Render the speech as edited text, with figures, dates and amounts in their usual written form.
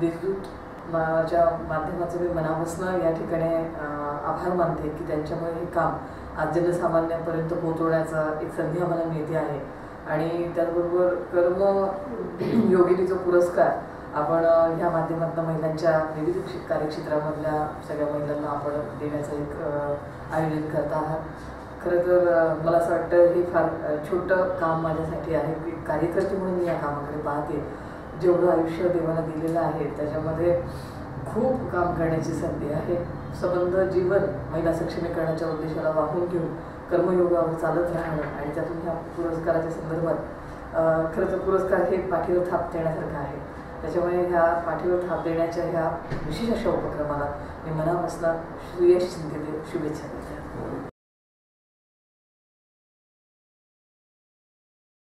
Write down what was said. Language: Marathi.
देशदूत माझ्या माध्यमाचं मी मनापासून या ठिकाणी आभार मानते की त्यांच्यामुळे हे काम आज जनसामान्यांपर्यंत पोहोचवण्याचा एक संधी आम्हाला मिळते आहे। आणि त्याचबरोबर कर्म योगिनीचा पुरस्कार आपण ह्या माध्यमातून महिलांच्या विविध कार्यक्षेत्रामधल्या सगळ्या महिलांना आपण देण्याचं एक आयोजन करत आहात। खरं तर मला असं वाटतं हे फार छोटं काम माझ्यासाठी आहे की कार्यकर्ते म्हणून मी या कामाकडे पाहते। जेवढं आयुष्य देवाला दिलेलं आहे त्याच्यामध्ये खूप काम करण्याची संधी आहे। संबंध जीवन महिला सक्षमीकरणाच्या उद्देशाला वाहून घेऊन कर्मयोगावर चालत राहणं आणि त्यातून ह्या पुरस्काराच्या संदर्भात खरं तर पुरस्कार हे पाठीवर थाप देण्यासारखं आहे। त्याच्यामुळे ह्या पाठीवर थाप देण्याच्या ह्या विशेष अशा उपक्रमाला मी मनापासून सुयश चिंतेते शुभेच्छा देते।